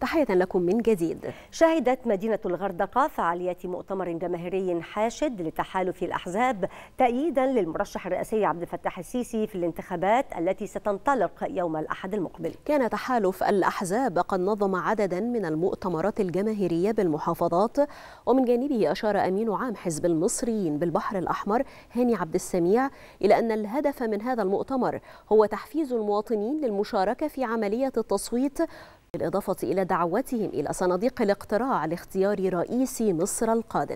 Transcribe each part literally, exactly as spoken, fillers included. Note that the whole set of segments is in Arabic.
تحية لكم من جديد. شهدت مدينة الغردقة فعاليات مؤتمر جماهيري حاشد لتحالف الأحزاب تأييدا للمرشح الرئاسي عبد الفتاح السيسي في الانتخابات التي ستنطلق يوم الأحد المقبل. كان تحالف الأحزاب قد نظم عددا من المؤتمرات الجماهيرية بالمحافظات، ومن جانبه أشار أمين عام حزب المصريين بالبحر الأحمر هاني عبد السميع إلى أن الهدف من هذا المؤتمر هو تحفيز المواطنين للمشاركة في عملية التصويت، بالإضافة إلى دعوتهم إلى صناديق الاقتراع لاختيار رئيس مصر القادم.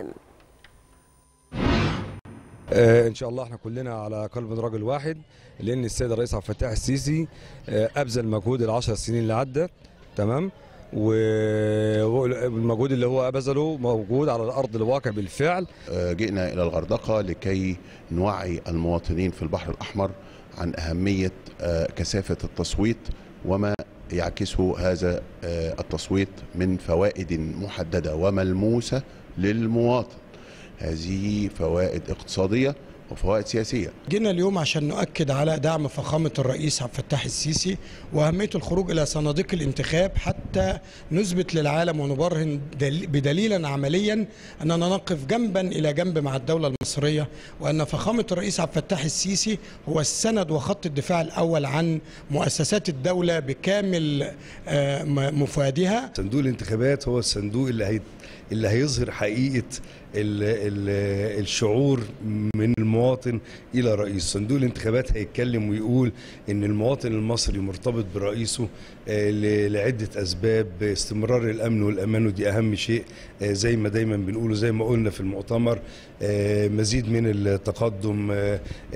ان شاء الله احنا كلنا على قلب رجل واحد، لان السيد الرئيس عبد الفتاح السيسي ابذل مجهود العشر سنين اللي عدت، تمام، والمجهود اللي هو بذله موجود على الارض الواقع بالفعل. جئنا الى الغردقه لكي نوعي المواطنين في البحر الاحمر عن اهميه كثافه التصويت وما يعكسه هذا التصويت من فوائد محدده وملموسه للمواطن. هذه فوائد اقتصاديه وفوائد سياسيه. جينا اليوم عشان نؤكد على دعم فخامه الرئيس عبد الفتاح السيسي واهميه الخروج الى صناديق الانتخاب حتى نثبت للعالم ونبرهن بدليلا عمليا اننا نقف جنبا الى جنب مع الدوله المصريه، وان فخامه الرئيس عبد الفتاح السيسي هو السند وخط الدفاع الاول عن مؤسسات الدوله بكامل مفادها. صندوق الانتخابات هو الصندوق اللي هي اللي هيظهر حقيقه ال ال الشعور من المواطن الى رئيس. صندوق الانتخابات هيتكلم ويقول ان المواطن المصري مرتبط برئيسه لعده اسباب، استمرار الامن والامان ودي اهم شيء زي ما دايما بنقوله، زي ما قلنا في المؤتمر، مزيد من التقدم،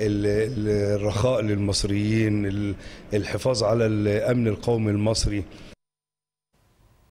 الرخاء للمصريين، الحفاظ على الامن القومي المصري.